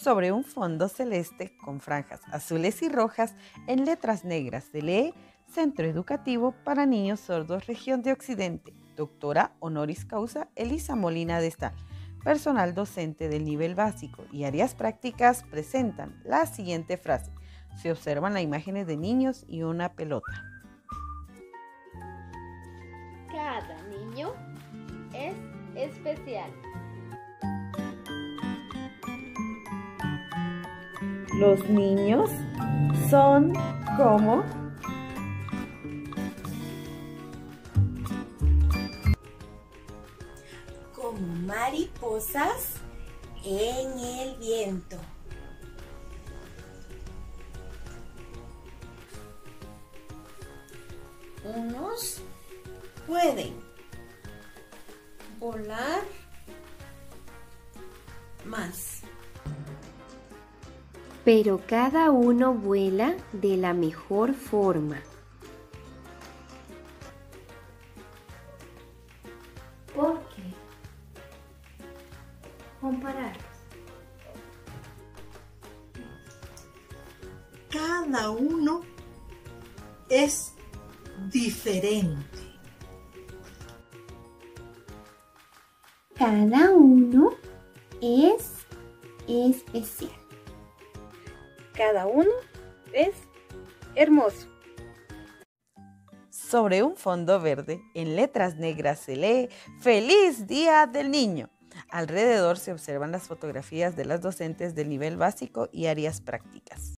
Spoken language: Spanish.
Sobre un fondo celeste con franjas azules y rojas en letras negras se lee Centro Educativo para Niños Sordos Región de Occidente, doctora honoris causa Elisa Molina de Estal. Personal docente del nivel básico y áreas prácticas presentan la siguiente frase. Se observan las imágenes de niños y una pelota. Cada niño es especial. Los niños son como mariposas en el viento. Unos pueden volar más, pero cada uno vuela de la mejor forma. ¿Por qué compararlos? Cada uno es diferente. Cada uno es especial. Cada uno es hermoso. Sobre un fondo verde, en letras negras se lee ¡Feliz Día del Niño! Alrededor se observan las fotografías de las docentes del nivel básico y áreas prácticas.